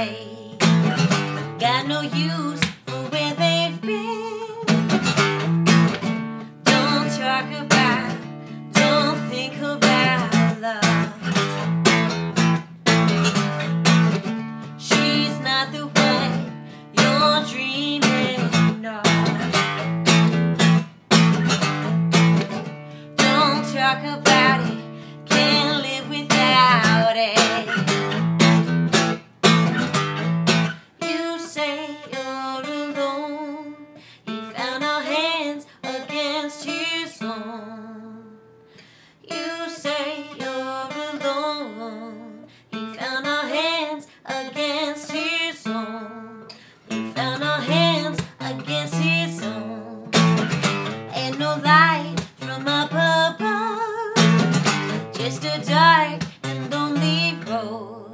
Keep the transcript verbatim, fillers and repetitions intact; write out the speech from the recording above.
away. Got no use for where they've been. Don't talk about, don't think about love. She's not the one you're dreaming of. Don't talk about it, can't live without it. You say you're alone, he found our hands against his own. You say you're alone, he found our hands against his own. He found our hands against his own. Ain't no light from up above, just a dark and lonely road.